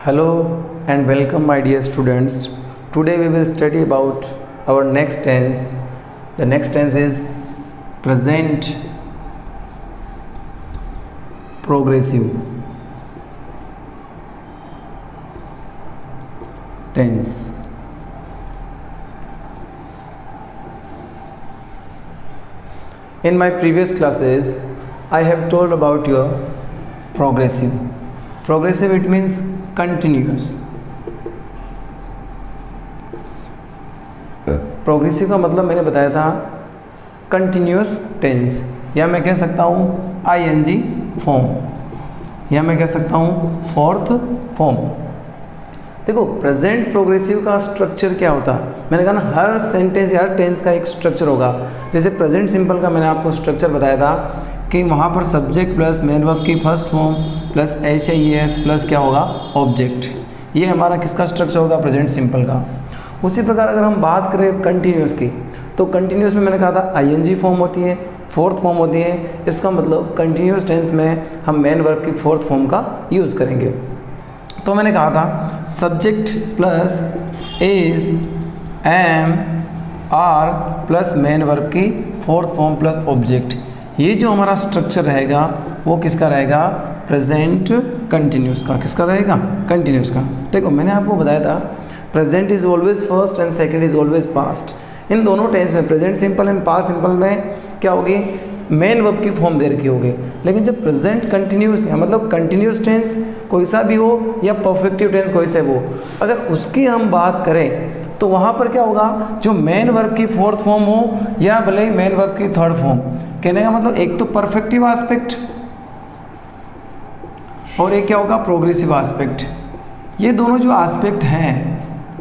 Hello and welcome my dear students. Today we will study about our next tense. The next tense is present progressive tense. In my previous classes I have told about your progressive. Progressive it means continuous. Progressive का मतलब मैंने बताया था continuous tense, या मैं कह सकता हूँ आईएनजी फॉर्म, या मैं कह सकता हूँ फोर्थ फॉर्म। देखो प्रेजेंट प्रोग्रेसिव का स्ट्रक्चर क्या होता है, मैंने कहा ना हर सेंटेंस या हर टेंस का एक स्ट्रक्चर होगा। जैसे प्रेजेंट सिंपल का मैंने आपको स्ट्रक्चर बताया था कि वहाँ पर सब्जेक्ट प्लस मेन वर्ब की first form plus S plus क्या होगा ऑब्जेक्ट, ये हमारा किसका स्ट्रक्चर होगा प्रेजेंट सिंपल का। उसी प्रकार अगर हम बात करें कंटिन्यूस की, तो कंटिन्यूस में मैंने कहा था आईएनजी फॉर्म होती है, फोर्थ फॉर्म होती है। इसका मतलब कंटिन्यूस टेंस में हम मेन वर्ब की फोर्थ फॉर्म का यूज़ करेंगे। तो मैंने कहा था subject plus is am are plus main verb की फोर्थ फॉर्म प्लस ऑब्जेक्ट, ये जो हमारा स्ट्रक्चर रहेगा वो किसका रहेगा प्रेजेंट कंटिन्यूस का। किसका रहेगा कंटिन्यूस का। देखो मैंने आपको बताया था present is always first and second is always past. इन दोनों टेंस में present simple and past simple में क्या होगी मेन वर्ब की फॉर्म दे रखी होगी। लेकिन जब प्रेजेंट कंटिन्यूस या मतलब कंटिन्यूस टेंस कोई सा भी हो या परफेक्टिव टेंस कोई सा हो, अगर उसकी हम बात करें तो वहाँ पर क्या होगा जो मेन वर्ब की फोर्थ फॉर्म हो या भले ही मेन वर्ब की थर्ड फॉर्म, कहने का मतलब एक तो परफेक्टिव एस्पेक्ट और एक क्या होगा प्रोग्रेसिव एस्पेक्ट। ये दोनों जो एस्पेक्ट हैं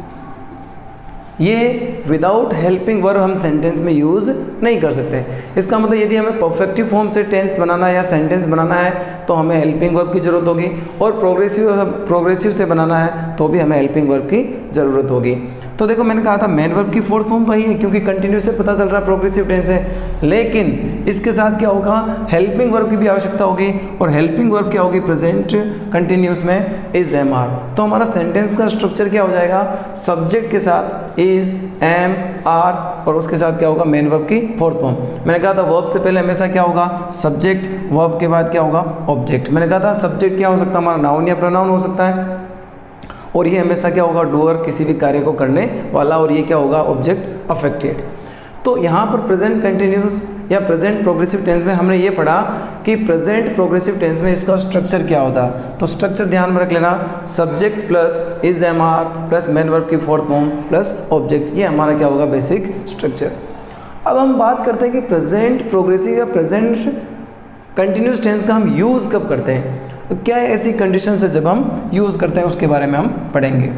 ये विदाउट हेल्पिंग वर्ब हम सेंटेंस में यूज़ नहीं कर सकते। इसका मतलब यदि हमें परफेक्टिव फॉर्म से टेंस बनाना है या सेंटेंस बनाना है तो हमें हेल्पिंग वर्ब की ज़रूरत होगी, और प्रोग्रेसिव से बनाना है तो भी हमें हेल्पिंग वर्ब की ज़रूरत होगी। तो देखो मैंने कहा था मेन वर्ब की फोर्थ फॉर्म वही है क्योंकि कंटिन्यूस से पता चल रहा है प्रोग्रेसिव टेंस है, लेकिन इसके साथ क्या होगा हेल्पिंग वर्ब की भी आवश्यकता होगी, और हेल्पिंग वर्ब क्या होगी प्रेजेंट कंटिन्यूस में इज एम आर। तो हमारा सेंटेंस का स्ट्रक्चर क्या हो जाएगा सब्जेक्ट के साथ इज एम आर और उसके साथ क्या होगा मेन वर्ब की फोर्थ फॉर्म। मैंने कहा था वर्ब से पहले हमेशा क्या होगा सब्जेक्ट, वर्ब के बाद क्या होगा ऑब्जेक्ट। मैंने कहा था सब्जेक्ट क्या हो सकता है हमारा नाउन या प्रोनाउन हो सकता है, और ये हमेशा क्या होगा डूअर किसी भी कार्य को करने वाला, और ये क्या होगा ऑब्जेक्ट अफेक्टेड। तो यहाँ पर प्रेजेंट कंटिन्यूस या प्रेजेंट प्रोग्रेसिव टेंस में हमने ये पढ़ा कि प्रेजेंट प्रोग्रेसिव टेंस में इसका स्ट्रक्चर क्या होता है। तो स्ट्रक्चर ध्यान में रख लेना, subject plus is am are plus main verb की फोर्थ फॉर्म प्लस ऑब्जेक्ट, ये हमारा क्या होगा बेसिक स्ट्रक्चर। अब हम बात करते हैं कि प्रेजेंट प्रोग्रेसिव या प्रेजेंट कंटिन्यूस टेंस का हम यूज़ कब करते हैं, तो क्या ऐसी कंडीशन है जब हम यूज़ करते हैं उसके बारे में हम पढ़ेंगे।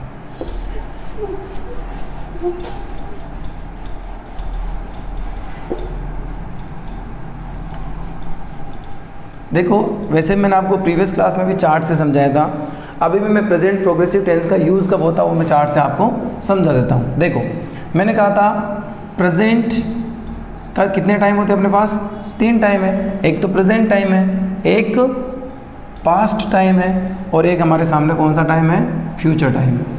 देखो वैसे मैंने आपको प्रीवियस क्लास में भी चार्ट से समझाया था, अभी भी मैं प्रेजेंट प्रोग्रेसिव टेंस का यूज़ कब होता है वो मैं चार्ट से आपको समझा देता हूँ। देखो मैंने कहा था प्रेजेंट का कितने टाइम होते हैं अपने पास, 3 टाइम है। एक तो प्रेजेंट टाइम है, एक पास्ट टाइम है, और एक हमारे सामने कौन सा टाइम है फ्यूचर टाइम है।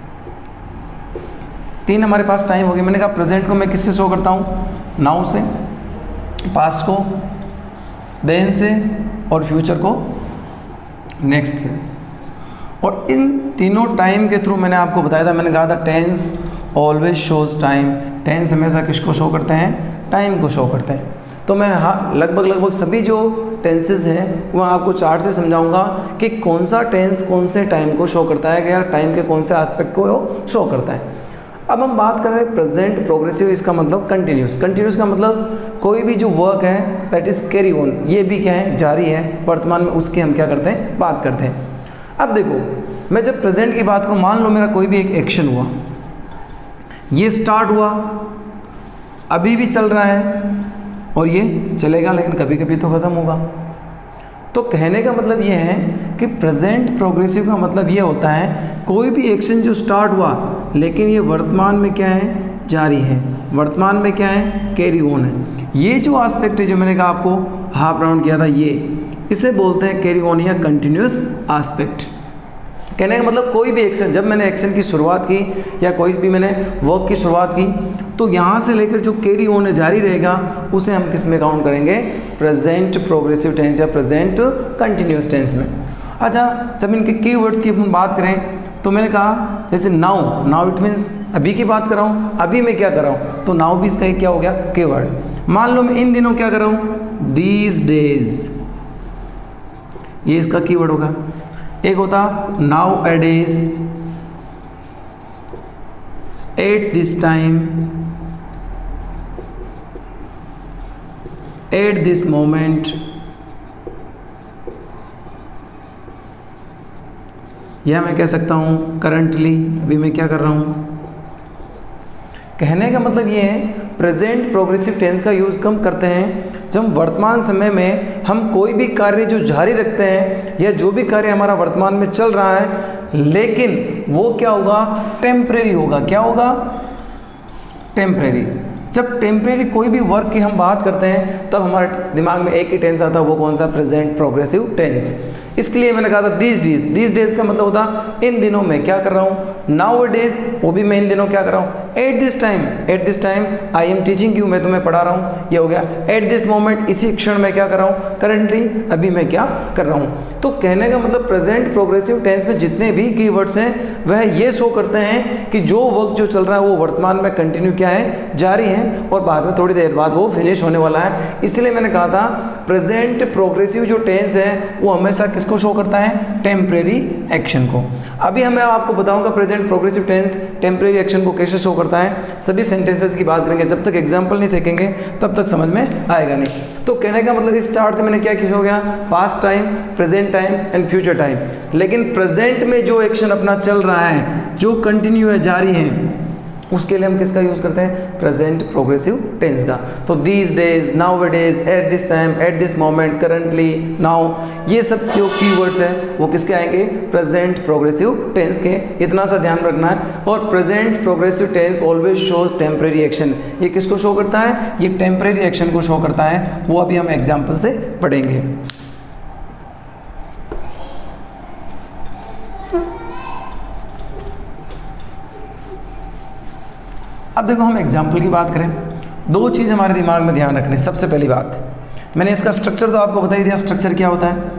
3 हमारे पास टाइम हो गए। मैंने कहा प्रेजेंट को मैं किससे शो करता हूँ नाउ से, पास्ट को देन से, और फ्यूचर को नेक्स्ट से। और इन तीनों टाइम के थ्रू मैंने आपको बताया था, मैंने कहा था tense always shows time, tense हमेशा किसको शो करते हैं टाइम को शो करते हैं। तो मैं हाँ लगभग सभी जो टेंसेस हैं वह आपको चार्ट से समझाऊंगा कि कौन सा टेंस कौन से टाइम को शो करता है या टाइम के कौन से एस्पेक्ट को शो करता है। अब हम बात कर रहे हैं प्रेजेंट प्रोग्रेसिव, इसका मतलब कंटिन्यूस। कंटिन्यूस का मतलब कोई भी जो वर्क है दैट इज़ कैरी ऑन, ये भी क्या है जारी है वर्तमान में, उसकी हम क्या करते हैं बात करते हैं। अब देखो मैं जब प्रेजेंट की बात करूँ, मान लो मेरा कोई भी एक एक्शन हुआ, ये स्टार्ट हुआ, अभी भी चल रहा है और ये चलेगा, लेकिन कभी कभी तो ख़त्म होगा। तो कहने का मतलब ये है कि प्रेजेंट प्रोग्रेसिव का मतलब ये होता है कोई भी एक्शन जो स्टार्ट हुआ लेकिन ये वर्तमान में क्या है जारी है, वर्तमान में क्या है कैरी ऑन है। ये जो एस्पेक्ट है जो मैंने कहा आपको हाफ राउंड किया था, ये इसे बोलते हैं कैरी ऑन या कंटिन्यूस एस्पेक्ट। कहने का मतलब कोई भी एक्शन, जब मैंने एक्शन की शुरुआत की या कोई भी मैंने वर्क की शुरुआत की, तो यहाँ से लेकर जो कैरी ऑन जारी रहेगा उसे हम किस में काउंट करेंगे, प्रेजेंट प्रोग्रेसिव टेंस या प्रेजेंट कंटिन्यूस टेंस में। अच्छा, जब इनके कीवर्ड्स की अपन बात करें तो मैंने कहा जैसे नाउ, नाउ इट मीन्स अभी की बात कर रहा हूँ, अभी मैं क्या कर रहा हूँ, तो नाउ भी इसका एक क्या हो गया, कीवर्ड। मान लो मैं इन दिनों क्या कर रहा हूँ, दीज डेज, ये इसका कीवर्ड होगा। एक होता nowadays, at this time, at this moment, या मैं कह सकता हूँ करंटली, अभी मैं क्या कर रहा हूँ। कहने का मतलब ये है प्रेजेंट प्रोग्रेसिव टेंस का यूज़ कम करते हैं जब वर्तमान समय में हम कोई भी कार्य जो जारी रखते हैं या जो भी कार्य हमारा वर्तमान में चल रहा है, लेकिन वो क्या होगा, टेम्परेरी होगा। क्या होगा, टेम्परेरी। जब टेम्परेरी कोई भी वर्क की हम बात करते हैं तब हमारे दिमाग में एक ही टेंस आता है, वो कौन सा, प्रेजेंट प्रोग्रेसिव टेंस। इसके लिए मैंने कहा था दीज डेज का मतलब होता इन दिनों मैं क्या कर रहा हूँ, नाउ डेज वो भी मैं इन दिनों क्या कर रहा हूँ, at this time I am teaching you, मैं तुम्हें पढ़ा रहा हूँ, ये हो गया। एट दिस मोमेंट, इसी क्षण में क्या कर रहा हूँ, करंटली अभी मैं क्या कर रहा हूँ। तो कहने का मतलब प्रेजेंट प्रोग्रेसिव टेंस में जितने भी कीवर्ड्स हैं वह ये शो करते हैं कि जो वर्क जो चल रहा है वो वर्तमान में कंटिन्यू क्या है, जारी है, और बाद में थोड़ी देर बाद वो फिनिश होने वाला है। इसलिए मैंने कहा था प्रेजेंट प्रोग्रेसिव जो टेंस है वो हमेशा किसको शो करता है, टेम्परेरी एक्शन को। अभी मैं आपको बताऊंगा present progressive tense temporary action को कैसे शो करता है। सभी सेंटेंसेस की बात करेंगे, जब तक एग्जांपल नहीं सीखेंगे तब तक समझ में आएगा नहीं। तो कहने का मतलब इस चार्ट से मैंने क्या किया हो गया, past time, present time and future time. लेकिन प्रेजेंट में जो एक्शन अपना चल रहा है, जो कंटिन्यू है, जारी है, उसके लिए हम किसका यूज़ करते हैं, प्रेजेंट प्रोग्रेसिव टेंस का। तो these days, now days, at this time, at this moment, currently, now, ये सब जो कीवर्ड्स हैं वो किसके आएंगे, प्रेजेंट प्रोग्रेसिव टेंस के। इतना सा ध्यान रखना है। और present progressive tense always shows temporary action. ये किसको शो करता है, ये टेम्परेरी एक्शन को शो करता है। वो अभी हम एग्जाम्पल से पढ़ेंगे। अब देखो, हम एग्जाम्पल की बात करें, दो चीज़ हमारे दिमाग में ध्यान रखनी। सबसे पहली बात, मैंने इसका स्ट्रक्चर तो आपको बता ही दिया। स्ट्रक्चर क्या होता है,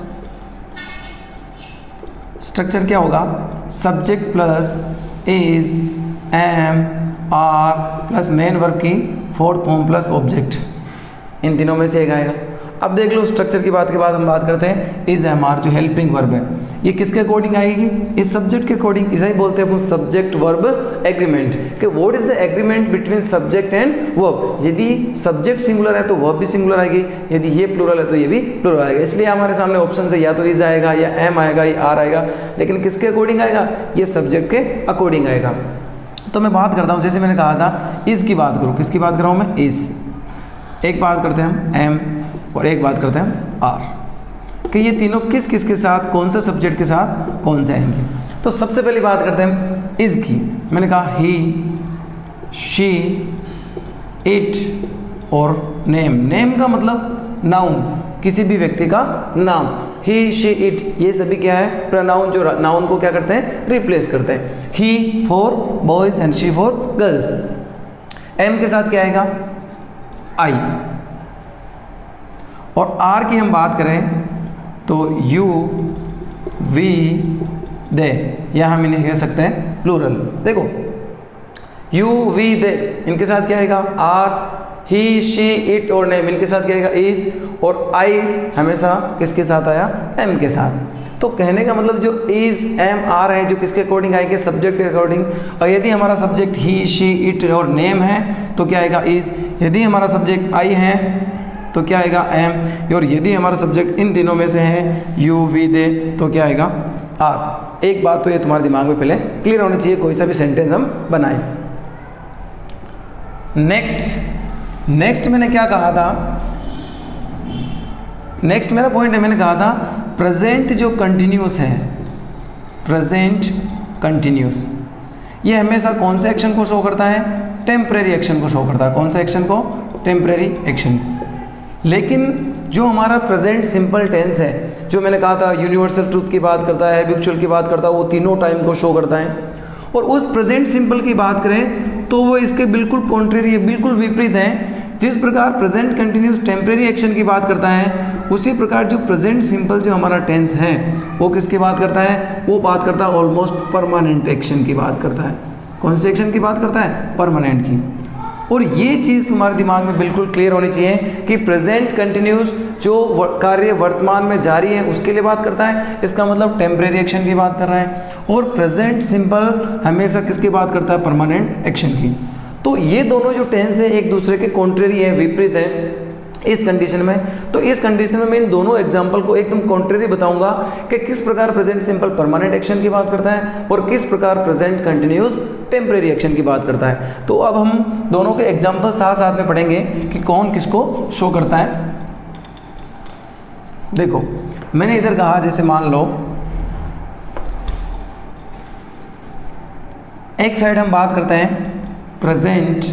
स्ट्रक्चर क्या होगा, subject plus is, am, are plus main verb की फोर्थ फॉर्म प्लस ऑब्जेक्ट, इन तीनों में से एक आएगा। अब देख लो, स्ट्रक्चर की बात के बाद हम बात करते हैं इज, एम, आर जो हेल्पिंग वर्ब है, ये किसके अकॉर्डिंग आएगी, इस सब्जेक्ट के अकॉर्डिंग। इसे ही बोलते हैं सब्जेक्ट वर्ब एग्रीमेंट, कि what is the agreement between subject and verb. यदि सब्जेक्ट सिंगुलर है तो वर्ब भी सिंगुलर आएगी, यदि ये प्लूरल है तो ये भी प्लूरल आएगा। इसलिए हमारे सामने ऑप्शन है, या तो इज आएगा, या एम आएगा, या आर आएगा, लेकिन किसके अकॉर्डिंग आएगा, ये सब्जेक्ट के अकॉर्डिंग आएगा। तो मैं बात करता हूँ, जैसे मैंने कहा था इज की बात करूँ, किसकी बात कर रहा हूँ मैं, इज। एक बात करते हैं हम एम, और एक बात करते हैं हम आर, कि ये तीनों किस किस के साथ, कौन से सब्जेक्ट के साथ कौन से आएंगे। तो सबसे पहली बात करते हैं इज की। मैंने कहा ही, शी, इट और नेम। नेम का मतलब नाउन, किसी भी व्यक्ति का नाम। ही, शी, इट ये सभी क्या है, प्रोनाउन, जो नाउन को क्या करते हैं, रिप्लेस करते हैं। He for boys and she for girls. Am के साथ क्या आएगा, आई। और आर की हम बात करें तो यू, वी, दे, या हम इन्हें कह सकते हैं प्लूरल। देखो, यू, वी, दे, इनके साथ क्या आएगा, आर, ही, शी, इट और नेम, इनके साथ क्या आएगा, इज। और आई हमेशा किसके साथ आया, एम के साथ। तो कहने का मतलब जो इज, एम, आर है, जो किसके अकॉर्डिंग आएंगे, सब्जेक्ट के अकॉर्डिंग। और यदि हमारा सब्जेक्ट ही, शी, इट और नेम है तो क्या आएगा, इज। यदि हमारा सब्जेक्ट आई है तो क्या आएगा, एम। और यदि हमारा सब्जेक्ट इन दिनों में से है, यू, वी, दे, तो क्या आएगा, आर। एक बात तो ये तुम्हारे दिमाग में पहले क्लियर होनी चाहिए, कोई सा भी सेंटेंस हम बनाएं। नेक्स्ट मैंने क्या कहा था, नेक्स्ट मेरा पॉइंट है, मैंने कहा था प्रेजेंट जो कंटिन्यूस है, प्रेजेंट कंटिन्यूस, ये हमेशा कौन से एक्शन को शो करता है, टेम्परेरी एक्शन को शो करता है। कौन से एक्शन को, टेम्परेरी एक्शन। लेकिन जो हमारा प्रेजेंट सिंपल टेंस है जो मैंने कहा था यूनिवर्सल ट्रूथ की बात करता है, हैबिचुअल की बात करता है, वो तीनों टाइम को शो करता है। और उस प्रेजेंट सिंपल की बात करें तो वो इसके बिल्कुल कॉन्ट्रेरी है, बिल्कुल विपरीत है। जिस प्रकार प्रेजेंट कंटिन्यूस टेम्परेरी एक्शन की बात करता है, उसी प्रकार जो प्रेजेंट सिंपल जो हमारा टेंस है वो किसकी बात करता है, वो बात करता है ऑलमोस्ट परमानेंट एक्शन की बात करता है। कौन से एक्शन की बात करता है, परमानेंट की। और ये चीज़ तुम्हारे दिमाग में बिल्कुल क्लियर होनी चाहिए कि प्रेजेंट कंटिन्यूस जो कार्य वर्तमान में जारी है उसके लिए बात करता है, इसका मतलब टेम्परेरी एक्शन की बात कर रहा है। और प्रेजेंट सिंपल हमेशा किसकी बात करता है, परमानेंट एक्शन की। तो ये दोनों जो टेंस है एक दूसरे के कॉन्ट्रेरी है, विपरीत है इस कंडीशन में। तो इस कंडीशन में मैं इन दोनों एग्जाम्पल को एकदम कॉन्ट्रेरी बताऊंगा कि किस प्रकार प्रेजेंट सिंपल परमानेंट एक्शन की बात करता है और किस प्रकार प्रेजेंट कंटिन्यूस टेम्परेरी एक्शन की बात करता है। तो अब हम दोनों के एग्जाम्पल साथ साथ में पढ़ेंगे कि कौन किसको शो करता है। देखो मैंने इधर कहा, जैसे मान लो एक साइड हम बात करते हैं प्रेजेंट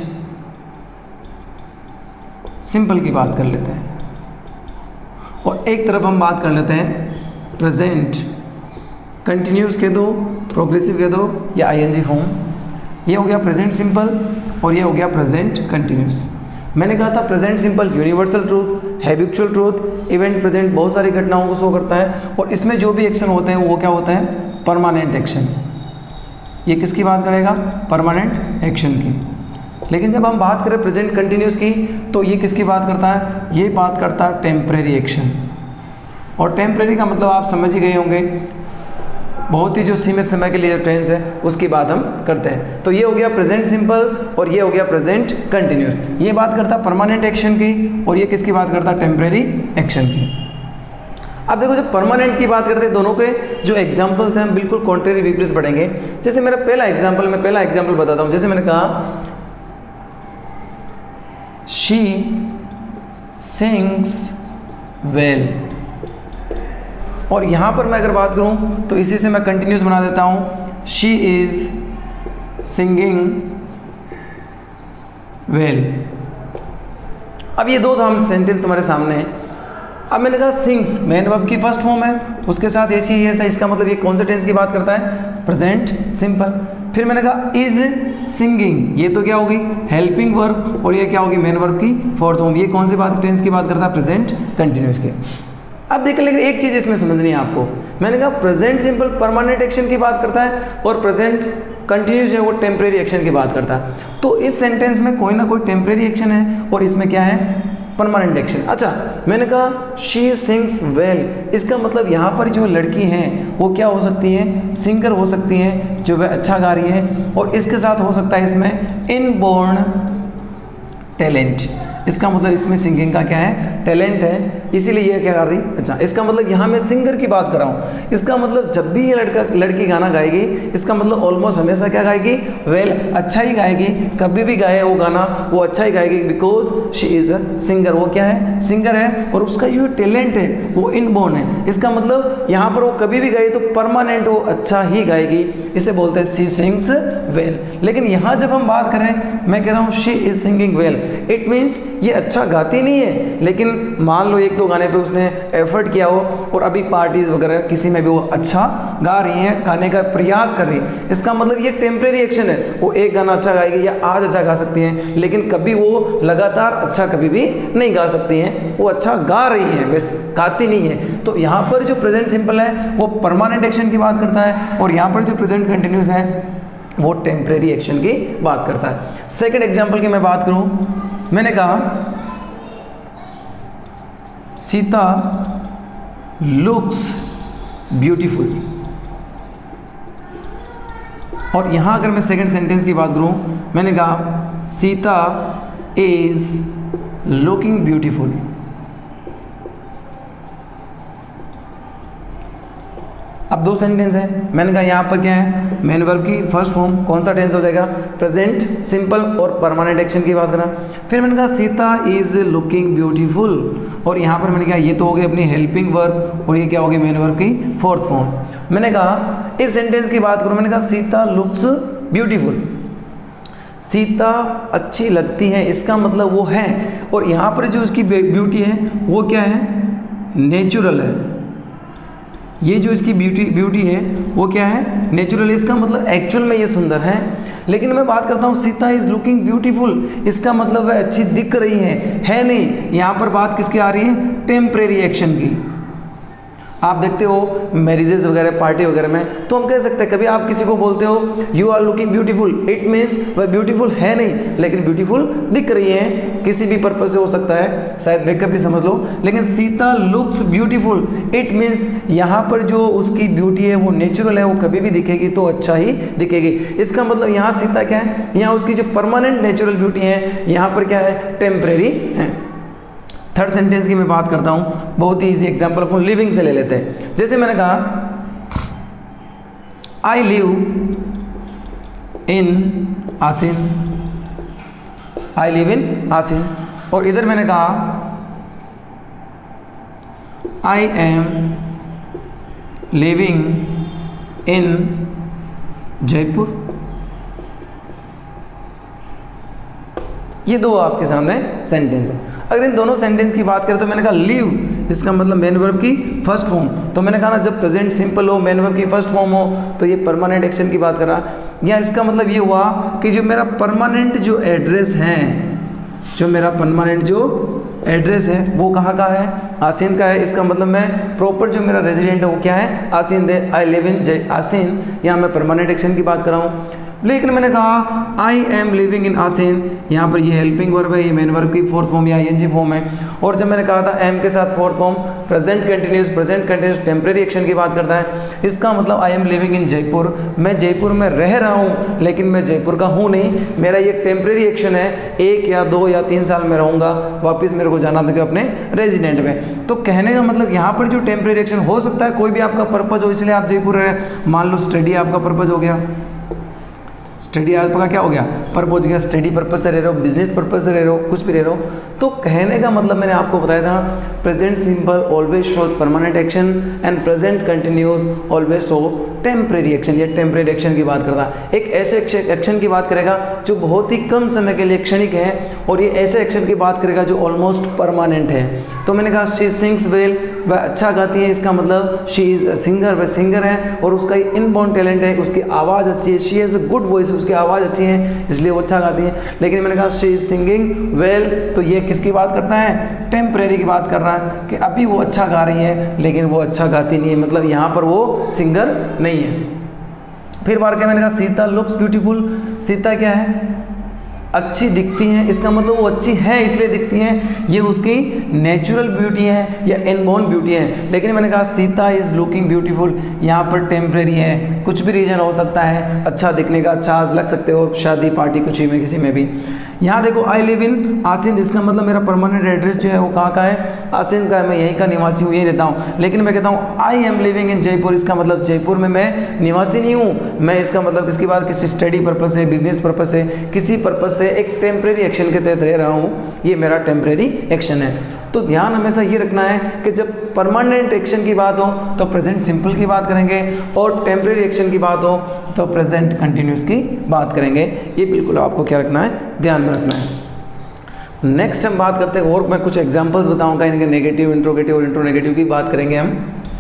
सिंपल की बात कर लेते हैं और एक तरफ हम बात कर लेते हैं प्रेजेंट कंटिन्यूस कह दो, प्रोग्रेसिव कह दो या आईएनजी फॉर्म। ये हो गया प्रेजेंट सिंपल और ये हो गया प्रेजेंट कंटिन्यूस। मैंने कहा था present simple universal truth, habitual truth, event present बहुत सारी घटनाओं को शो करता है और इसमें जो भी एक्शन होते हैं वो क्या होता है, परमानेंट एक्शन। ये किसकी बात करेगा, परमानेंट एक्शन की। लेकिन जब हम बात करें प्रेजेंट कंटिन्यूस की तो ये किसकी बात करता है, ये बात करता है टेम्परेरी एक्शन। और टेम्परेरी का मतलब आप समझ ही गए होंगे, बहुत ही जो सीमित समय के लिए टेंस है उसकी बात हम करते हैं। तो ये हो गया प्रेजेंट सिंपल और ये हो गया प्रेजेंट कंटिन्यूस। ये बात करता है परमानेंट एक्शन की और ये किसकी बात करता है, टेम्परेरी एक्शन की। अब देखो जब परमानेंट की बात करते हैं दोनों के जो एग्जाम्पल्स हैं हम बिल्कुल कॉन्ट्रेरी विपरीत पढ़ेंगे। जैसे मेरा पहला एग्जाम्पल बताता हूँ। जैसे मैंने कहा शी सिंग्स वेल, और यहाँ पर मैं अगर बात करूँ तो इसी से मैं कंटिन्यूस बना देता हूँ, शी इज सिंगिंग वेल। अब ये दो हम सेंटेंस तुम्हारे सामने हैं। अब मैंने कहा सिंग्स मेन वर्ब की फर्स्ट फॉर्म है, उसके साथ ऐसी ही है, इसका मतलब ये कौन से टेंस की बात करता है, प्रेजेंट सिंपल। फिर मैंने कहा इज सिंगिंग, ये तो क्या होगी, हेल्पिंग वर्ब, और ये क्या होगी, मेन वर्ब की फोर्थ फॉर्म। ये कौन सी बात टेंस की बात करता है, प्रेजेंट कंटिन्यूस के। अब देखिए लेकिन एक चीज़ इसमें समझनी है आपको, मैंने कहा प्रेजेंट सिंपल परमानेंट एक्शन की बात करता है और प्रेजेंट कंटिन्यूस है वो टेम्परेरी एक्शन की बात करता है। तो इस सेंटेंस में कोई ना कोई टेम्परेरी एक्शन है और इसमें क्या है, परमानेंट एक्शन। अच्छा मैंने कहा शी सिंग्स वेल, इसका मतलब यहाँ पर जो लड़की हैं वो क्या हो सकती है, सिंगर हो सकती हैं, जो वह अच्छा गा रही है। और इसके साथ हो सकता है इसमें इनबोर्न टैलेंट, इसका मतलब इसमें सिंगिंग का क्या है, टैलेंट है, इसीलिए ये क्या कर रही। अच्छा इसका मतलब यहाँ मैं सिंगर की बात कर रहा हूँ, इसका मतलब जब भी ये लड़की गाना गाएगी इसका मतलब ऑलमोस्ट हमेशा क्या गाएगी, वेल अच्छा ही गाएगी। कभी भी गाए वो गाना वो अच्छा ही गाएगी, because she is a singer, वो क्या है, सिंगर है। और उसका जो टैलेंट है वो इनबोर्न है, इसका मतलब यहाँ पर वो कभी भी गाए तो परमानेंट वो अच्छा ही गाएगी, इसे बोलते हैं शी सिंग्स वेल। लेकिन यहाँ जब हम बात करें, मैं कह रहा हूँ she is singing well, it means ये अच्छा गाती नहीं है, लेकिन मान लो एक दो गाने पे उसने एफर्ट किया हो और अभी पार्टीज वगैरह किसी में भी वो अच्छा गा रही है, गाने का प्रयास कर रही है, इसका मतलब ये टेम्परेरी एक्शन है। वो एक गाना अच्छा गाएगी या आज अच्छा गा सकती हैं, लेकिन कभी वो लगातार अच्छा कभी भी नहीं गा सकती हैं, वो अच्छा गा रही है बस गाती नहीं है। तो यहाँ पर जो प्रेजेंट सिंपल है वो परमानेंट एक्शन की बात करता है और यहाँ पर जो प्रेजेंट कंटिन्यूस है वो टेम्परेरी एक्शन की बात करता है। सेकेंड एग्जाम्पल की मैं बात करूँ, मैंने कहा सीता लुक्स ब्यूटीफुल, और यहाँ अगर मैं सेकंड सेंटेंस की बात करूँ, मैंने कहा सीता इज लुकिंग ब्यूटीफुल। अब दो सेंटेंस हैं, मैंने कहा यहाँ पर क्या है, मेन वर्ब की फर्स्ट फॉर्म, कौन सा टेंस हो जाएगा, प्रेजेंट सिंपल और परमानेंट एक्शन की बात करा। फिर मैंने कहा सीता इज लुकिंग ब्यूटीफुल, और यहाँ पर मैंने कहा ये तो हो गई अपनी हेल्पिंग वर्ब और ये क्या हो गई, मेन वर्ब की फोर्थ फॉर्म। मैंने कहा इस सेंटेंस की बात करूँ, मैंने कहा सीता लुक्स ब्यूटीफुल, सीता अच्छी लगती है, इसका मतलब वो है। और यहाँ पर जो उसकी ब्यूटी है वो क्या है, नेचुरल है, ये जो इसकी ब्यूटी है वो क्या है, नेचुरल। इसका मतलब एक्चुअल में ये सुंदर है, लेकिन मैं बात करता हूँ सीता इज लुकिंग ब्यूटीफुल, इसका मतलब है अच्छी दिख रही है नहीं। यहाँ पर बात किसकी आ रही है, टेम्परेरी एक्शन की। आप देखते हो मैरिजेस वगैरह, पार्टी वगैरह में, तो हम कह सकते हैं, कभी आप किसी को बोलते हो you are looking beautiful, it means वह ब्यूटीफुल है नहीं, लेकिन ब्यूटीफुल दिख रही है, किसी भी पर्पज से हो सकता है, शायद मेकअप भी समझ लो। लेकिन Sita looks beautiful, it means यहाँ पर जो उसकी ब्यूटी है वो नेचुरल है, वो कभी भी दिखेगी तो अच्छा ही दिखेगी। इसका मतलब यहाँ सीता क्या है, यहाँ उसकी जो परमानेंट नेचुरल ब्यूटी है, यहाँ पर क्या है, टेम्परेरी है। थर्ड सेंटेंस की मैं बात करता हूँ, बहुत ही इजी एग्जांपल अपन लिविंग से ले लेते हैं। जैसे मैंने कहा I live in Asin, I live in आसिन, और इधर मैंने कहा I am living in Jaipur. ये दो आपके सामने सेंटेंस है। अगर इन दोनों सेंटेंस की बात करें तो मैंने कहा लिव, इसका मतलब मेन वर्ब की फर्स्ट फॉर्म, तो मैंने कहा ना जब प्रेजेंट सिंपल हो, मेन वर्ब की फर्स्ट फॉर्म हो, तो ये परमानेंट एक्शन की बात कर रहा। या इसका मतलब ये हुआ कि जो मेरा परमानेंट जो एड्रेस है, जो मेरा परमानेंट जो एड्रेस है वो कहाँ का है, आसीन का है। इसका मतलब मैं प्रॉपर जो मेरा रेजिडेंट है वो क्या है, आसीन दे, आई लिव इन आसीन। यहाँ मैं परमानेंट एक्शन की बात कर रहा हूँ। लेकिन मैंने कहा आई एम लिविंग इन आसिन, यहाँ पर ये हेल्पिंग वर्ब है, ये मेन वर्ब की फोर्थ फॉर्म या आईएनजी फॉर्म है। और जब मैंने कहा था एम के साथ fourth form present continuous temporary action की बात करता है। इसका मतलब I am living in Jaipur, मैं जयपुर में रह रहा हूँ, लेकिन मैं जयपुर का हूँ नहीं, मेरा ये टेम्परेरी एक्शन है, 1 या 2 या 3 साल में रहूँगा, वापस मेरे को जाना था अपने रेजिडेंट में। तो कहने का मतलब यहाँ पर जो टेम्परेरी एक्शन हो सकता है, कोई भी आपका पर्पज हो, इसलिए आप जयपुर रहे। मान लो स्टडी आपका पर्पज हो गया, स्टडी आपका क्या हो गया, पर्पज गया, स्टडी पर्पज से रह रहे हो, बिजनेस पर्पज से रह रहे हो, कुछ भी रह रहे हो। तो कहने का मतलब मैंने आपको बताया था present simple always shows permanent action and present continuous always show temporary action. ये टेम्परेरी एक्शन की बात करता है, एक ऐसे एक्शन की बात करेगा जो बहुत ही कम समय के लिए क्षणिक है, और ये ऐसे एक्शन की बात करेगा जो ऑलमोस्ट परमानेंट है। तो मैंने कहा शी सिंग्स वेल, वह अच्छा गाती है, इसका मतलब शी इज़ अ सिंगर, वह सिंगर है और उसका इनबॉर्न टैलेंट है, उसकी आवाज़ अच्छी है, she has a good voice, उसकी आवाज़ अच्छी है इसलिए वो अच्छा गाती है। लेकिन मैंने कहा शी इज़ सिंगिंग वेल, तो ये किसकी बात करता है, टेम्परेरी की बात कर रहा है कि अभी वो अच्छा गा रही है लेकिन वो अच्छा गाती नहीं है, मतलब यहाँ पर वो सिंगर नहीं है। फिर बार के मैंने कहा सीता लुक्स ब्यूटीफुल, सीता क्या है, अच्छी दिखती हैं, इसका मतलब वो अच्छी है इसलिए दिखती हैं, ये उसकी नेचुरल ब्यूटी है या इनबॉर्न ब्यूटी है। लेकिन मैंने कहा सीता इज़ लुकिंग ब्यूटीफुल, यहाँ पर टेम्परेरी है, कुछ भी रीजन हो सकता है अच्छा दिखने का, अच्छा आज लग सकते हो शादी पार्टी कुछ ही में किसी में भी। यहाँ देखो आई लिव इन आसिन, इसका मतलब मेरा परमानेंट एड्रेस जो है वो कहाँ का है, आसिन का है, मैं यहीं का निवासी हूँ, यहीं रहता हूँ। लेकिन मैं कहता हूँ I am living in Jaipur, इसका मतलब जयपुर में मैं निवासी नहीं हूँ, मैं इसका मतलब इसके बाद किसी स्टडी पर्पस से, बिजनेस पर्पस से, किसी पर्पस से एक टेम्परेरी एक्शन के तहत रह रहा हूँ, ये मेरा टेम्परेरी एक्शन है। तो ध्यान हमेशा ये रखना है कि जब परमानेंट एक्शन की बात हो तो प्रेजेंट सिंपल की बात करेंगे, और टेम्परेरी एक्शन की बात हो तो प्रेजेंट कंटिन्यूस की बात करेंगे। ये बिल्कुल आपको क्या रखना है, ध्यान में रखना है। नेक्स्ट हम बात करते हैं, और मैं कुछ एग्जांपल्स बताऊंगा इनके, नेगेटिव, इंट्रोगेटिव और इंट्रोनेगेटिव की बात करेंगे हम।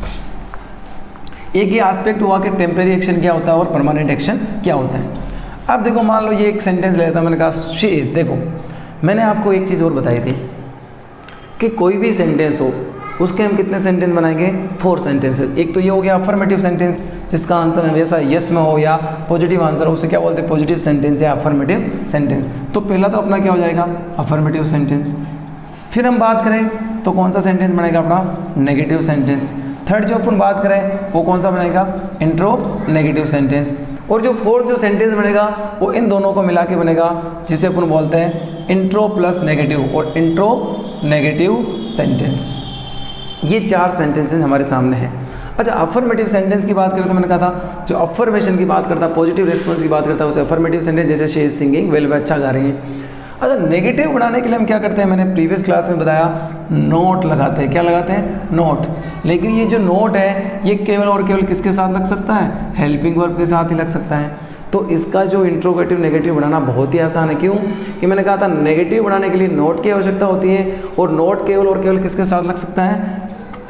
एक ये एस्पेक्ट हुआ कि टेम्परेरी एक्शन क्या होता है और परमानेंट एक्शन क्या होता है। अब देखो मान लो ये एक सेंटेंस लेता हूं, मैंने कहा शी इज़। देखो मैंने आपको एक चीज़ और बताई थी कि कोई भी सेंटेंस हो उसके हम कितने सेंटेंस बनाएंगे, 4 सेंटेंसेस। एक तो ये हो गया अफर्मेटिव सेंटेंस, जिसका आंसर हमेशा यस में हो या पॉजिटिव आंसर हो, उसे क्या बोलते हैं, पॉजिटिव सेंटेंस या अफर्मेटिव सेंटेंस। तो पहला तो अपना क्या हो जाएगा, अफर्मेटिव सेंटेंस। फिर हम बात करें तो कौन सा सेंटेंस बनेगा अपना, नेगेटिव सेंटेंस। थर्ड जो अपन बात करें वो कौन सा बनेगा, इंट्रोनेगेटिव सेंटेंस। और जो फोर्थ जो सेंटेंस बनेगा वो इन दोनों को मिला के बनेगा, जिसे अपन बोलते हैं इंट्रो प्लस नेगेटिव और इंट्रो नेगेटिव सेंटेंस। ये 4 सेंटेंसेस हमारे सामने हैं। अच्छा, अफर्मेटिव सेंटेंस की बात करें तो मैंने कहा था जो अफर्मेशन की बात करता है, पॉजिटिव रिस्पॉन्स की बात करता है, उसे अफर्मेटिव सेंटेंस, जैसे शी इज सिंगिंग वेल, वह अच्छा गा रही हैं। अच्छा, नेगेटिव बनाने के लिए हम क्या करते हैं, मैंने प्रीवियस क्लास में बताया, नोट लगाते हैं। क्या लगाते हैं, नोट। लेकिन ये जो नोट है ये केवल और केवल किसके साथ लग सकता है, हेल्पिंग वर्ब के साथ ही लग सकता है। तो इसका जो इंट्रोगेटिव नेगेटिव बनाना बहुत ही आसान है। क्यों कि मैंने कहा था नेगेटिव बनाने के लिए नोट की आवश्यकता होती है, और नोट केवल और केवल किसके साथ लग सकता है,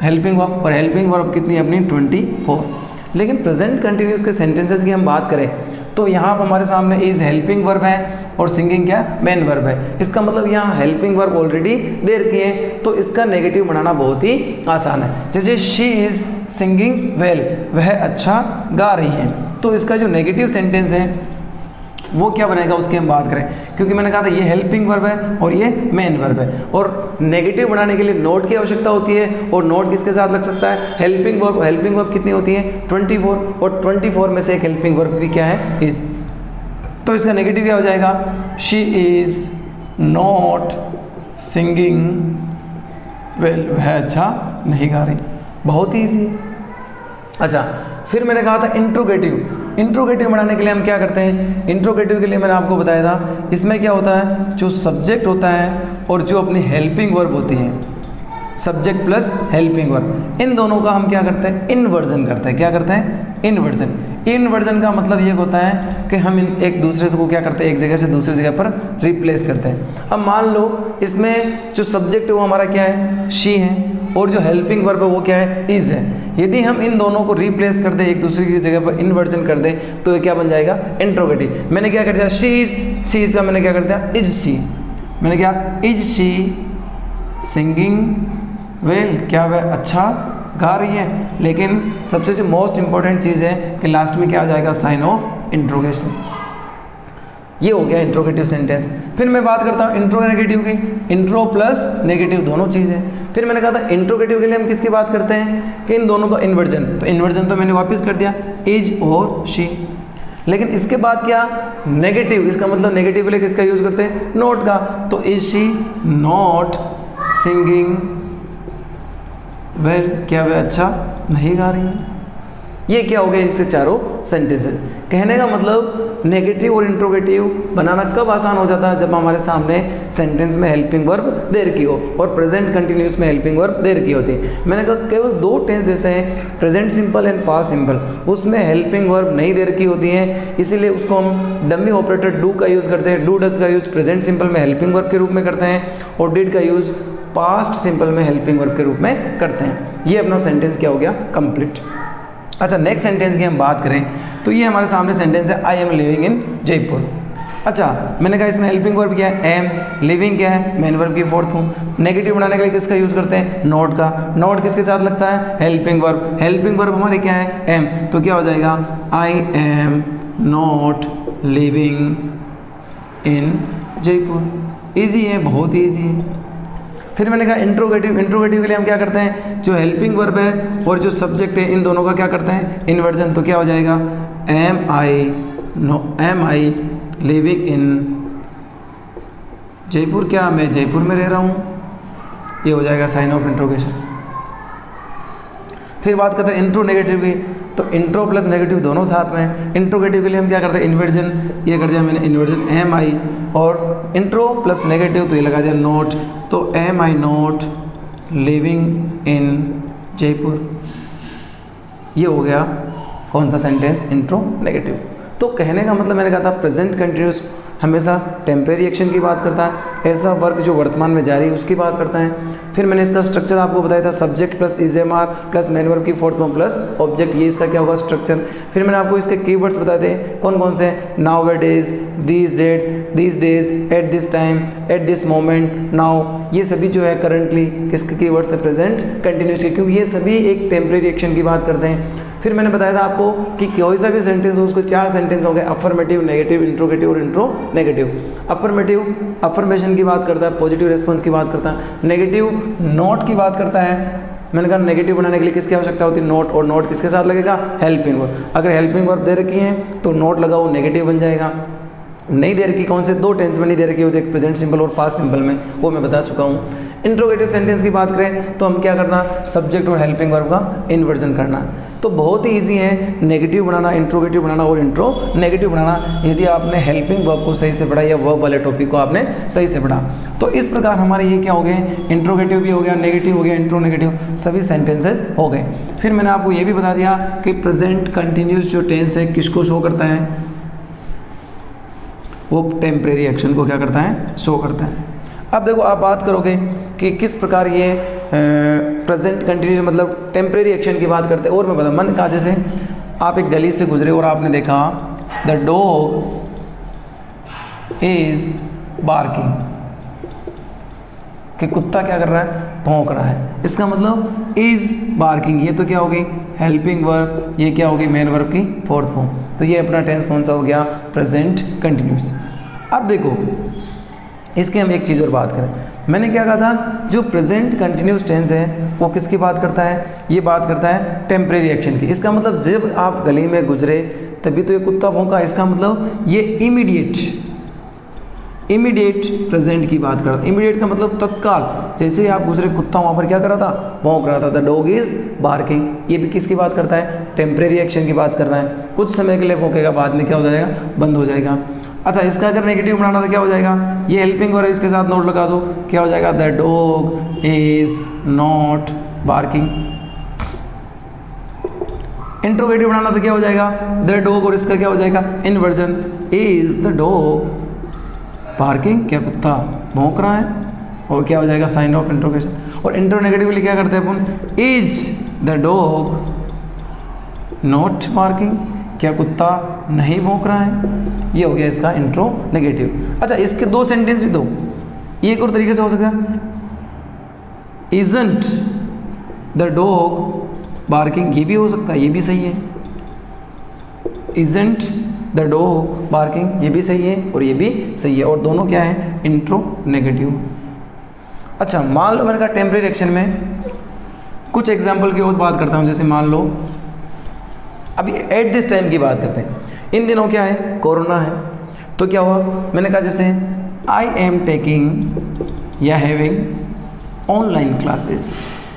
हेल्पिंग वर्ब, और हेल्पिंग वर्ब कितनी है अपनी 24। लेकिन प्रेजेंट कंटिन्यूस के सेंटेंसेस की हम बात करें तो यहाँ पर हमारे सामने इज हेल्पिंग वर्ब है और सिंगिंग क्या मेन वर्ब है। इसका मतलब यहाँ हेल्पिंग वर्ब ऑलरेडी दे रखी है, तो इसका नेगेटिव बनाना बहुत ही आसान है। जैसे शी इज सिंगिंग वेल, वह अच्छा गा रही है, तो इसका जो नेगेटिव सेंटेंस है वो क्या बनेगा उसकी हम बात करें, क्योंकि मैंने कहा था ये हेल्पिंग वर्ब है और ये मेन वर्ब है, और नेगेटिव बनाने के लिए नोट की आवश्यकता होती है, और नोट किसके साथ लग सकता है, हेल्पिंग वर्ब। हेल्पिंग वर्ब कितनी होती है 24, और 24 में से एक हेल्पिंग वर्ब भी क्या है इज। तो इसका नेगेटिव क्या हो जाएगा, she is not singing well, वह अच्छा नहीं गा रही। बहुत ही ईजी। अच्छा, फिर मैंने कहा था इंट्रोगेटिव। इंट्रोगेटिव बनाने के लिए हम क्या करते हैं, इंट्रोगेटिव के लिए मैंने आपको बताया था इसमें क्या होता है, जो सब्जेक्ट होता है और जो अपनी हेल्पिंग वर्ब होती है, सब्जेक्ट प्लस हेल्पिंग वर्ब, इन दोनों का हम क्या करते हैं, इन्वर्जन करते हैं। क्या करते हैं, इन्वर्जन। इन्वर्जन का मतलब ये होता है कि हम एक दूसरे को क्या करते हैं, एक जगह से दूसरी जगह पर रिप्लेस करते हैं। अब मान लो इसमें जो सब्जेक्ट है वो हमारा क्या है, शी है, और जो हेल्पिंग वर्ब है वो क्या है, इज है। यदि हम इन दोनों को रिप्लेस कर दें, एक दूसरे की जगह पर इन्वर्जन कर दें, तो ये क्या बन जाएगा, इंट्रोगेटिव। मैंने क्या कर दिया, शी इज का मैंने क्या कर दिया, इज शी। मैंने क्या, इज शी सिंगिंग वेल, क्या वह अच्छा गा रही है। लेकिन सबसे जो मोस्ट इंपॉर्टेंट चीज़ है कि लास्ट में क्या हो जाएगा, साइन ऑफ इंट्रोगेशन। ये हो गया इंट्रोगेटिव सेंटेंस। फिर मैं बात करता हूँ इंट्रोगेटिव की। इंट्रो प्लस नेगेटिव दोनों चीज़ें। फिर मैंने कहा था इंट्रोगेटिव के लिए हम किसकी बात करते हैं कि इन दोनों का इन्वर्जन। तो इन्वर्जन तो मैंने वापस कर दिया, इज और शी। लेकिन इसके बाद क्या, नेगेटिव। इसका मतलब नेगेटिव के लिए किसका यूज़ करते हैं, नॉट का। तो is she not singing well, क्या वह अच्छा नहीं गा रही है। ये क्या हो गया, इनसे चारों सेंटेंसेस। कहने का मतलब नेगेटिव और इंट्रोगेटिव बनाना कब आसान हो जाता है, जब हमारे सामने सेंटेंस में हेल्पिंग वर्ब दे रखी हो और प्रेजेंट कंटिन्यूस में हेल्पिंग वर्ब दे रखी होती है। मैंने कहा केवल दो टेंस ऐसे हैं, present simple and past simple, उसमें हेल्पिंग वर्ब नहीं दे रखी होती है, इसीलिए उसको हम डमी ऑपरेटर डू का यूज़ करते हैं। डू डज का यूज़ प्रेजेंट सिंपल में हेल्पिंग वर्ब के रूप में करते हैं, और डिड का यूज़ पास्ट सिंपल में हेल्पिंग वर्ब के रूप में करते हैं। ये अपना सेंटेंस क्या हो गया, कंप्लीट। अच्छा, नेक्स्ट सेंटेंस की हम बात करें तो ये हमारे सामने सेंटेंस है, I am living in Jaipur. अच्छा, मैंने कहा इसमें हेल्पिंग वर्ब क्या है, एम। लिविंग क्या है, मेन वर्ब की फोर्थ हूँ। नेगेटिव बनाने के लिए किसका यूज़ करते हैं, नॉट का। नॉट किसके साथ लगता है, हेल्पिंग वर्ब। हेल्पिंग वर्ब हमारी क्या है, एम। तो क्या हो जाएगा, I am not living in Jaipur. Easy है, बहुत ईजी है। फिर मैंने कहा इंट्रोगेटिव। इंट्रोगेटिव के लिए हम क्या करते हैं, जो हेल्पिंग वर्ब है और जो सब्जेक्ट है इन दोनों का क्या करते हैं, इन्वर्जन। तो क्या हो जाएगा, am I living in Jaipur, क्या मैं जयपुर में रह रहा हूँ। ये हो जाएगा साइन ऑफ इंट्रोगेशन। फिर बात करते हैं इंट्रो नेगेटिव की। तो इंट्रो प्लस नेगेटिव दोनों साथ में। इंट्रोगेटिव के लिए हम क्या करते हैं, इन्वर्जन। ये कर दिया मैंने इन्वर्जन, एम आई, और इंट्रो प्लस नेगेटिव तो ये लगा दिया नोट। तो am I not living in Jaipur. ये हो गया कौन सा सेंटेंस, इंट्रो नेगेटिव। तो कहने का मतलब मैंने कहा था प्रेजेंट कंटिन्यूस हमेशा टेम्परेरी एक्शन की बात करता है, ऐसा वर्क जो वर्तमान में जारी है उसकी बात करता है। फिर मैंने इसका स्ट्रक्चर आपको बताया था, subject plus is am are plus main verb की फोर्थ फॉर्म प्लस ऑब्जेक्ट, ये इसका क्या होगा, स्ट्रक्चर। फिर मैंने आपको इसके कीवर्ड्स बताए थे कौन कौन से, nowadays, these days, these days, at this time, at this moment, now. ये सभी जो है करंटली किसके कीवर्ड्स है, प्रेजेंट कंटिन्यूस के, क्योंकि ये सभी एक टेम्परेरी एक्शन की बात करते हैं। फिर मैंने बताया था आपको कि कोई सा भी सेंटेंस हो उसको चार सेंटेंस हो गए, अफर्मेटिव, नेगेटिव, इंट्रोगेटिव और इंट्रो नेगेटिव। अफर्मेटिव अफर्मेशन की बात करता है, पॉजिटिव रिस्पॉन्स की बात करता है। नेगेटिव नोट की बात करता है। मैंने कहा नेगेटिव बनाने के लिए किसकी आवश्यकता होती है, नोट। और नोट किसके साथ लगेगा, हेल्पिंग वर्ब। अगर हेल्पिंग वर्ब दे रखी है तो नोट लगाओ, नेगेटिव बन जाएगा। नहीं दे रखी, कौन से दो टेंस में नहीं दे रखी होती, एक प्रेजेंट सिंपल और पास्ट सिंपल में, वो मैं बता चुका हूँ। इंट्रोगेटिव सेंटेंस की बात करें तो हम क्या करना, सब्जेक्ट और हेल्पिंग वर्ब का इन्वर्जन करना। तो बहुत ही ईजी है नेगेटिव बनाना, इंट्रोगेटिव बनाना और इंट्रो नेगेटिव बनाना, यदि आपने हेल्पिंग वर्ब को सही से पढ़ा या वर्ब वाले टॉपिक को आपने सही से पढ़ा। तो इस प्रकार हमारे ये क्या हो गए, इंट्रोगेटिव भी हो गया, नेगेटिव हो गया, इंट्रो नेगेटिव, सभी सेंटेंसेस हो गए। फिर मैंने आपको ये भी बता दिया कि प्रेजेंट कंटिन्यूस जो टेंस है किसको शो करता है, वो टेम्परेरी एक्शन को क्या करता है, शो करता है। अब देखो आप बात करोगे कि किस प्रकार ये प्रेजेंट कंटिन्यूस मतलब टेम्परेरी एक्शन की बात करते हैं। और मैं बता, मैंने कहा जैसे आप एक गली से गुजरे और आपने देखा द डॉग इज बार्किंग, कि कुत्ता क्या कर रहा है, भौंक रहा है। इसका मतलब इज बार्किंग, ये तो क्या हो गई हेल्पिंग वर्ब, ये क्या हो गई मेन वर्ब की फोर्थ फॉर्म। तो ये अपना टेंस कौन सा हो गया, प्रेजेंट कंटिन्यूस। अब देखो इसके हम एक चीज़ और बात करें, मैंने क्या कहा था, जो प्रेजेंट कंटिन्यूस टेंस है वो किसकी बात करता है, ये बात करता है टेम्परेरी एक्शन की। इसका मतलब जब आप गली में गुजरे तभी तो ये कुत्ता भौंका, इसका मतलब ये इमीडिएट प्रेजेंट की बात कर रहा है। इमीडिएट का मतलब तत्काल, जैसे ही आप गुजरे कुत्ता वहाँ पर क्या कर रहा था, भौंक रहा था। द डॉग इज बार्किंग, ये भी किसकी बात करता है, टेम्परेरी एक्शन की बात कर रहा है। कुछ समय के लिए भौंकेगा, बाद में क्या हो जाएगा, बंद हो जाएगा। अच्छा, इसका अगर नेगेटिव बनाना तो क्या हो जाएगा, ये हेल्पिंग वर्ब, इसके साथ नोट लगा दो, क्या हो जाएगा, the dog is not barking. Interrogative बनाना तो क्या हो जाएगा, द डॉग, और इसका क्या हो जाएगा inversion, is the dog barking, क्या कुत्ता भौंक रहा है, और क्या हो जाएगा साइन ऑफ इंट्रोगेशन। और इंट्रोनेगेटिवली क्या करते हैं अपन, is the dog not barking, क्या कुत्ता नहीं भौंक रहा है। ये हो गया इसका इंट्रो नेगेटिव। अच्छा, इसके दो सेंटेंस भी दो, एक और तरीके से हो सकता है, इजंट द डॉग बार्किंग, ये भी हो सकता है, ये भी सही है। इजंट द डॉग बार्किंग, ये भी सही है और ये भी सही है, और दोनों क्या है, इंट्रो नेगेटिव। अच्छा, मान लो मैंने कहा टेम्परेरी एक्शन में कुछ एग्जाम्पल की और बात करता हूँ। जैसे मान लो अभी एट दिस टाइम की बात करते हैं, इन दिनों क्या है, कोरोना है। तो क्या हुआ, मैंने कहा जैसे आई एम टेकिंग या हैविंग ऑनलाइन क्लासेस।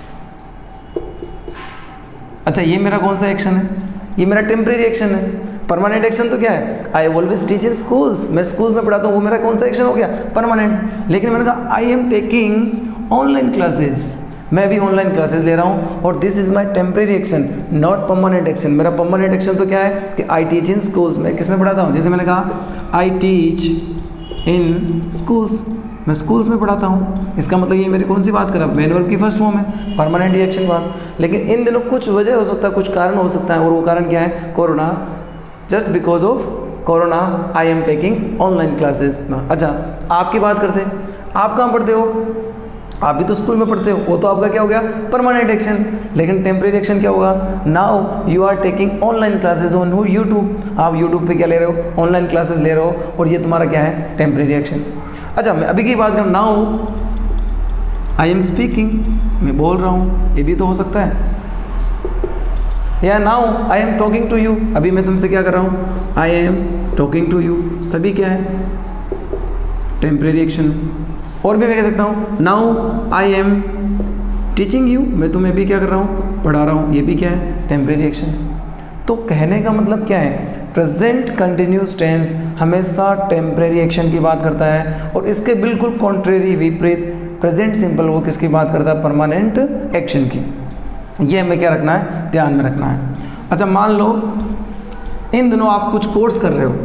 अच्छा, ये मेरा कौन सा एक्शन है, ये मेरा टेम्परेरी एक्शन है। परमानेंट एक्शन तो क्या है, I always teach in schools, मैं स्कूल में पढ़ाता हूँ, वो मेरा कौन सा एक्शन हो गया, परमानेंट। लेकिन मैंने कहा I am taking online classes, मैं भी ऑनलाइन क्लासेस ले रहा हूँ, और this is my temporary action not permanent action. मेरा परमानेंट एक्शन तो क्या है कि आई टीच इन स्कूल्स, मैं किस में पढ़ाता हूँ, जैसे मैंने कहा आई टीच इन स्कूल्स, मैं स्कूल्स में पढ़ाता हूँ। इसका मतलब ये मेरी कौन सी बात करा, मेन वर्ब की फर्स्ट फॉर्म है, परमानेंट एक्शन बात। लेकिन इन दिनों कुछ वजह हो सकता है, कुछ कारण हो सकता है, और वो कारण क्या है, corona. Just because of corona I am taking online classes. अच्छा, आपकी बात करते हैं, आप कहाँ पढ़ते हो, आप भी तो स्कूल में पढ़ते हो, वो तो आपका क्या हो गया, परमानेंट एक्शन। लेकिन टेम्परेरी एक्शन क्या होगा, now you are taking online classes on YouTube, आप यूट्यूब पे क्या ले रहे हो, ऑनलाइन क्लासेस ले रहे हो, और ये तुम्हारा क्या है, टेम्परेरी एक्शन। अच्छा, मैं अभी की बात करूँ, नाउ आई एम स्पीकिंग, मैं बोल रहा हूँ, ये भी तो हो सकता है। या now I am talking to you, अभी मैं तुमसे क्या कर रहा हूँ, I am talking to you, सभी क्या है, टेम्परेरी एक्शन। और भी मैं कह सकता हूँ, now I am teaching you, मैं तुम्हें भी क्या कर रहा हूँ, पढ़ा रहा हूँ, ये भी क्या है, टेम्परेरी एक्शन। तो कहने का मतलब क्या है, प्रेजेंट कंटिन्यूस टेंस हमेशा टेम्परेरी एक्शन की बात करता है, और इसके बिल्कुल कॉन्ट्रेरी विपरीत प्रेजेंट सिंपल वो किसकी बात करता है, परमानेंट एक्शन की। ये हमें क्या रखना है, ध्यान में रखना है। अच्छा, मान लो इन दिनों आप कुछ कोर्स कर रहे हो,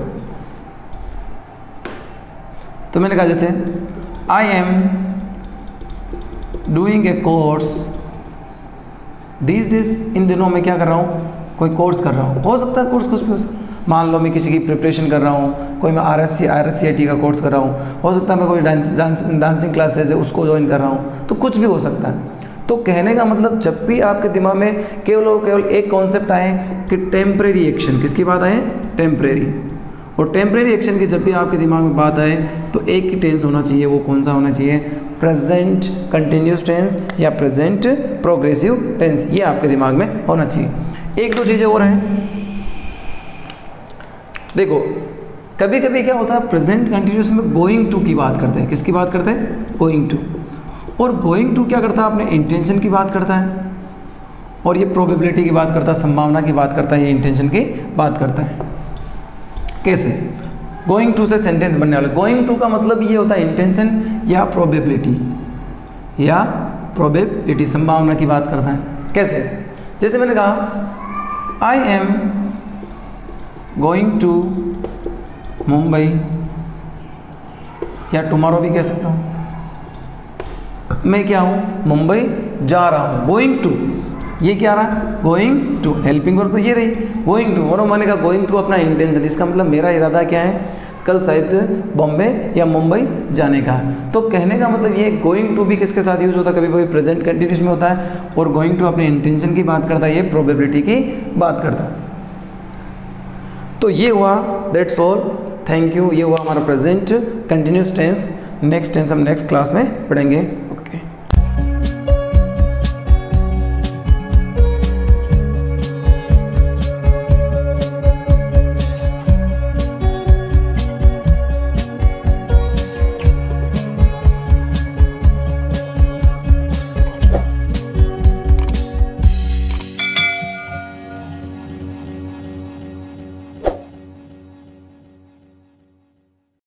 तो मैंने कहा जैसे I am doing a course these days, इन दिनों मैं क्या कर रहा हूँ, कोई कोर्स कर रहा हूँ। हो सकता है कोर्स कुछ भी, मान लो मैं किसी की प्रिपरेशन कर रहा हूँ, कोई मैं RSCIT का कोर्स कर रहा हूँ, हो सकता है मैं कोई डांसिंग क्लासेस है उसको ज्वाइन कर रहा हूँ, तो कुछ भी हो सकता है। तो कहने का मतलब जब भी आपके दिमाग में केवल और केवल एक कॉन्सेप्ट आए कि टेम्परेरी एक्शन, किसकी बात आए, टेम्परेरी, और टेम्परेरी एक्शन की जब भी आपके दिमाग में बात आए तो एक ही टेंस होना चाहिए, वो कौन सा होना चाहिए, प्रेजेंट कंटिन्यूस टेंस या प्रेजेंट प्रोग्रेसिव टेंस, ये आपके दिमाग में होना चाहिए। एक दो चीज़ें और हैं, देखो कभी कभी क्या होता है, प्रेजेंट कंटिन्यूस में गोइंग टू की बात करते हैं, किसकी बात करते हैं, गोइंग टू। और गोइंग टू क्या करता है, अपने इंटेंशन की बात करता है, और ये प्रोबेबिलिटी की बात करता है, संभावना की बात करता है, ये इंटेंशन की बात करता है। कैसे, गोइंग टू से सेंटेंस बनने वाला, गोइंग टू का मतलब ये होता है इंटेंशन या प्रोबेबिलिटी, संभावना की बात करता है। कैसे, जैसे मैंने कहा I am going to Mumbai, या टुमारो भी कह सकता हूँ, मैं क्या हूँ, मुंबई जा रहा हूँ, गोइंग टू, ये क्या रहा, गोइंग टू, हेल्पिंग वर्ब तो ये रही, गोइंग टू, और मैंने कहा गोइंग टू अपना इंटेंशन, इसका मतलब मेरा इरादा क्या है, कल शायद बॉम्बे या मुंबई जाने का है। तो कहने का मतलब ये गोइंग टू भी किसके साथ यूज होता है, कभी कभी प्रेजेंट कंटिन्यूस में होता है, और गोइंग टू अपने इंटेंशन की बात करता है, ये प्रोबेबिलिटी की बात करता है। तो ये हुआ, दैट्स ऑल, थैंक यू। ये हुआ हमारा present continuous tense. Next tense हम नेक्स्ट क्लास में पढ़ेंगे।